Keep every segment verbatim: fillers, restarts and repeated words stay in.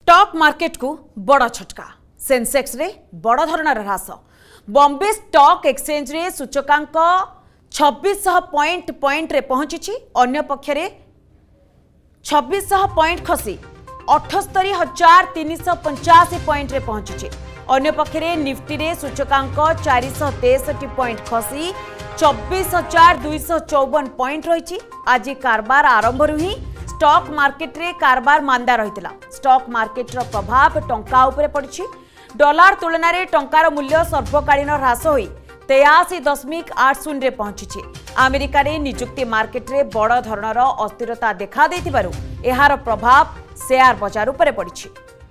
Stock market को बड़ झटका सेंसेक्स रे बड़ धरणर ह्रास बॉम्बे स्टॉक एक्सचेंज रे सूचकांक छब्बीस सौ पॉइंट पॉइंट रे पहुंची अन्य पक्षरे छब्बीस सौ पॉइंट खसी अठस्तरी हजार तीन सौ पंचाशी पॉइंट रे पहुंची अन्य पक्षरे निफ्टी रे सूचकांक चार सौ तेसठी पॉइंट खसी चौबीस हजार दुईश चौवन पॉइंट रही। आज कारबार आरंभ ही स्टॉक मार्केट रे कारबार मांदा रही। स्टॉक मार्केट रो प्रभाव टंका उपरे पड़ी। डॉलर तुलन में टंकार मूल्य सर्वकालीन ह्रास होई तेयासी दशमिक आठ शून्य पहुंची। अमेरिका रे निजुक्ति मार्केट रे बड़ धरणर अस्थिरता देखा देथिबारु एहार प्रभाव शेयर बाजार उपरे पड़ी।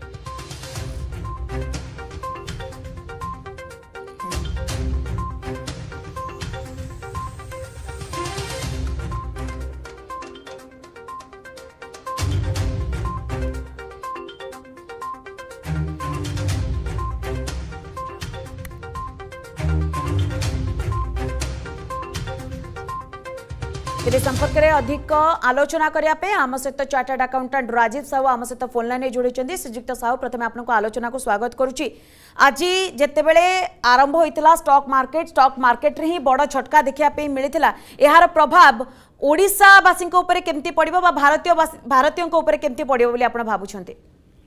ए संपर्क में अधिक आलोचना करने आम सहित चार्टर्ड अकाउंटेंट राजीव साहू आम सहित फोन लाइन जोड़ी। श्रीजुक्त साहू प्रथम आपको आलोचना को स्वागत करुच्ची। आज जितेबले आरंभ होता स्टॉक मार्केट स्टॉक मार्केट रे ही बड़ झटका देखा मिलता यार प्रभाव ओडिशावासी केमती पड़ो भारतीय भारतीयों केमती पड़ो बोली आप भावुं?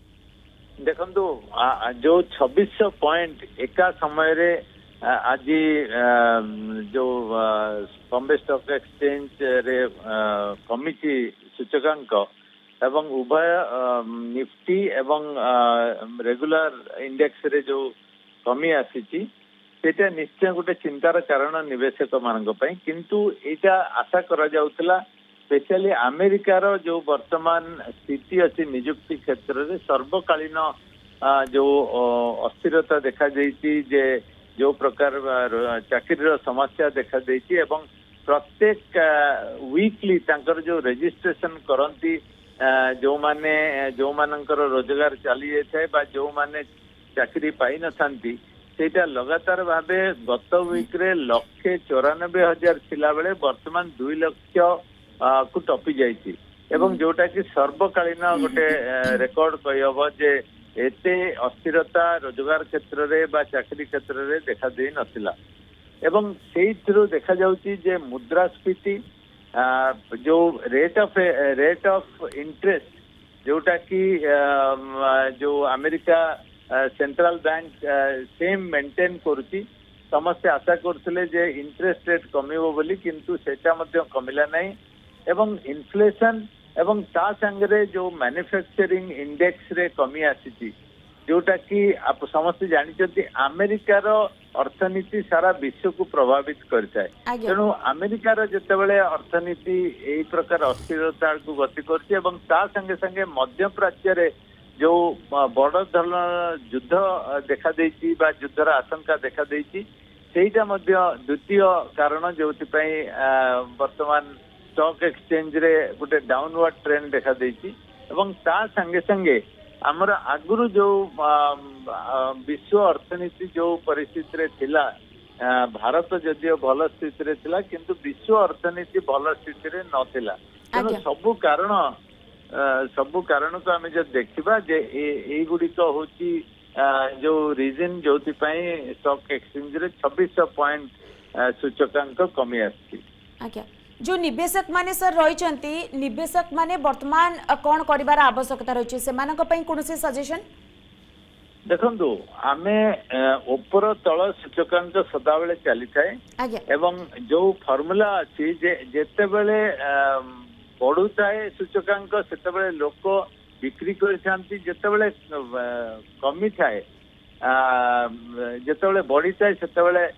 देखो जो छब्बीस पॉइंट एका समय रे आज जो बॉम्बे स्टॉक एक्सचेंज रे कमिटी सूचकांक एवं उभय निफ्टी एवं रेगुलर इंडेक्स रे जो कमी आसी सेटा निश्चय गोटे चिंतार कारण निवेशक मानक पई, किंतु एटा आशा करा जाउतला स्पेशली अमेरिकार जो वर्तमान स्थिति अच्छी निजुक्ति क्षेत्र में सर्वकालीन जो अस्थिरता देखा देती जे जो प्रकार चाकरी समस्या देखा देती एवं प्रत्येक वीकली तांकर जो रजिस्ट्रेशन करती जो माने जो मानकर रोजगार चली जाए बा जो माने चाकरी पाई न थांती सेटा लगातार भावे गत वीक रे लक्षे चौरानबे हजार थिला बेले वर्तमान दुई लक्ष को टपी जाइए एवं जोटा कि सर्वकालीन गोटे रेकर्ड कहब जे एते अस्थिरता रोजगार क्षेत्र रे बा चाकरी क्षेत्र रे देखा दे नथिला एवं सेइथरो देखा जाउची जे मुद्रास्फीति जो rate of rate of interest जोटा कि जो America central bank same maintain करुची। समस्या आशा करथिले जे इंटरेस्ट रेट कमिबो बोली, किंतु सेटा मध्य कमिला नहीं एवं इन्फ्लेशन एवं ता संगे जो मैन्युफैक्चरिंग इंडेक्स रे कमी आसी जोटा कि आप समस्ते जानी अमेरिकार अर्थनीति सारा विश्व को प्रभावित करता है। तेणु अमेरिकार जितेबाला अर्थनीति यही प्रकार अस्थिरता को गति कर संगे संगे मध्य प्राच्य रे जो बड़ धरण युद्ध देखा देइछि बा युद्धर आशंका देखा देइछि सेटा मध्य द्वितीय कारण जो वर्तमान स्टॉक एक्सचेंज रे गोटे डाउनवर्ड ट्रेंड देखा देइछि एवं ता संगे संगे हमर आगुरु जो विश्व अर्थनीति जो परिस्थिति रे थिला भारत जदियो भल स्थिति रे थिला किंतु विश्व अर्थनीति भल स्थिति रे नथिला। तेणु सबु कारण सबु कारण को आम जब देखा जे ए गुड़िक हूँ जो रीजन जो स्टॉक एक्सचेंज रे छब्बीस सौ पॉइंट सूचकांक कमी आछि। जो निवेशक माने सर रही निवेशक माने वर्तमान कौन कर आवश्यकता रही से कौन सजेशन? देखो आमे ऊपर तल सूचकांक सदाबले चली थाए एवं जो फॉर्मूला अच्छी जेते बेले बढ़ू थाए सूचकांक सेते लोक बिक्री करते जेते बेले कमी थाए जेते बढ़ी थाए सेते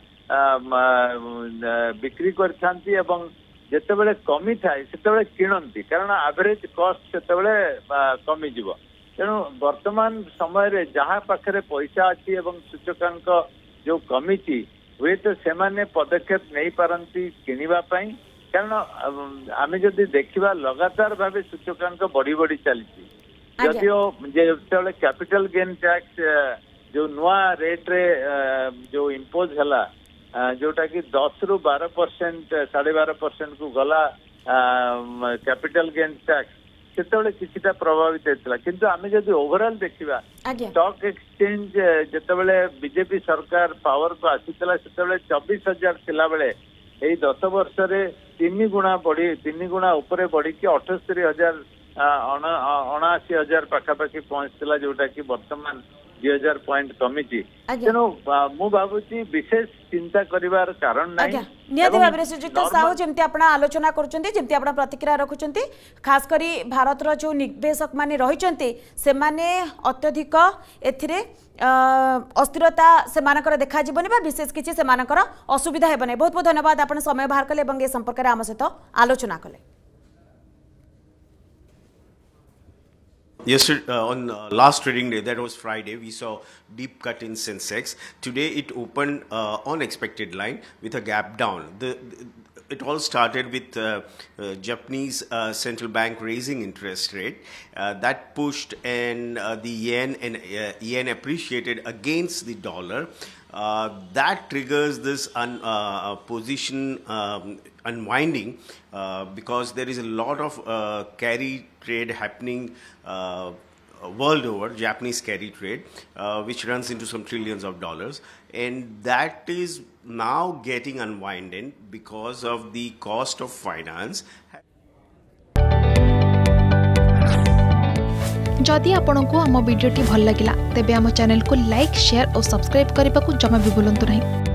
बिक्री करते एवं जितेबाला कमी थाए से किणती कारण एवरेज कॉस्ट से कमी जीव। तेणु वर्तमान समय रे जहाँ पाखे पैसा अच्छी एवं सूचकांक जो कमी हुए तो से पदक्षेप नहीं पारती किणवाई कारण आम जदि देखा लगातार भाव सूचकांक बढ़ी बढ़ी चली जदियो जो कैपिटल गेन टैक्स जो नुआ रेट रे जो इम्पोज है जोटा कि दस रु बारह परसेंट साढ़े बारह परसेंट को गला कैपिटल गेन टैक्स ସେତେବେଳେ କିଛିଟା ପ୍ରଭାବିତ ହେଇଥିଲା କିନ୍ତୁ ଆମେ ଯଦି ଓଭରଅଲ୍ ଦେଖିବା ଷ୍ଟକ୍ ଏକ୍ସଚେଞ୍ଜ ଯେତେବେଳେ ବିଜେପି ସରକାର ପାୱାରକୁ ଆସିଥିଲା ସେତେବେଳେ ଚବିଶ ହଜାର ଥିଲା ବେଳେ ଏଇ ଦଶ ବର୍ଷରେ ତିନି ଗୁଣା ବଢି ତିନି ଗୁଣା ଉପରେ ବଢିକି ଅଠସ୍ତରୀ ହଜାର ଅଣାଅଶୀ ହଜାର ପାଖାପାଖି ପହଞ୍ଚିଥିଲା ଯୋଉଟା କି ବର୍ତ୍ତମାନ ଦୁଇ ହଜାର ପଏଣ୍ଟ କମିଛି ତେଣୁ ମୁଁ ଭାବୁଛି ବିଶେଷ ଚିନ୍ତା କରିବାର କାରଣ ନାହିଁ ନିହାତି ଭାବରେ ଶ୍ରୀଯୁକ୍ତ ସାହୁ ଯେମିତି ଆପଣ ଆଲୋଚନା କରୁଛନ୍ତି ଯେମିତି ଆପଣ ପ୍ରତିକ୍ରିୟା ରଖୁଛନ୍ତି ଖାସ କରି ଭାରତର ଯେଉଁ ନିବେଶକ ମାନେ ରହିଛନ୍ତି ସେମାନେ ଅତ୍ୟଧିକ ଏଥିରେ अस्थिरता सेमानकर देखा जीवनी बा विशेष किछि सेमानकर असुविधा हेबने बहुत बहुत धन्यवाद आपण समय बाहर कले एवं ए संपर्क रे आम सहित आलोचना कले Yesterday, uh, on uh, last trading day, that was Friday, we saw deep cut in Sensex. Today, it opened uh, on expected line with a gap down. The, the It all started with uh, uh, Japanese uh, central bank raising interest rate. Uh, that pushed and uh, the yen and uh, yen appreciated against the dollar. Uh, that triggers this un, uh, position um, unwinding uh, because there is a lot of uh, carry trade happening uh, world over, Japanese carry trade, uh, which runs into some trillions of dollars. And that is now getting unwinded because of the cost of finance. जदि आपंक आम भिडी भल लगा तेब आम channel को like share और subscribe करने को जमा भी भूलु नहीं।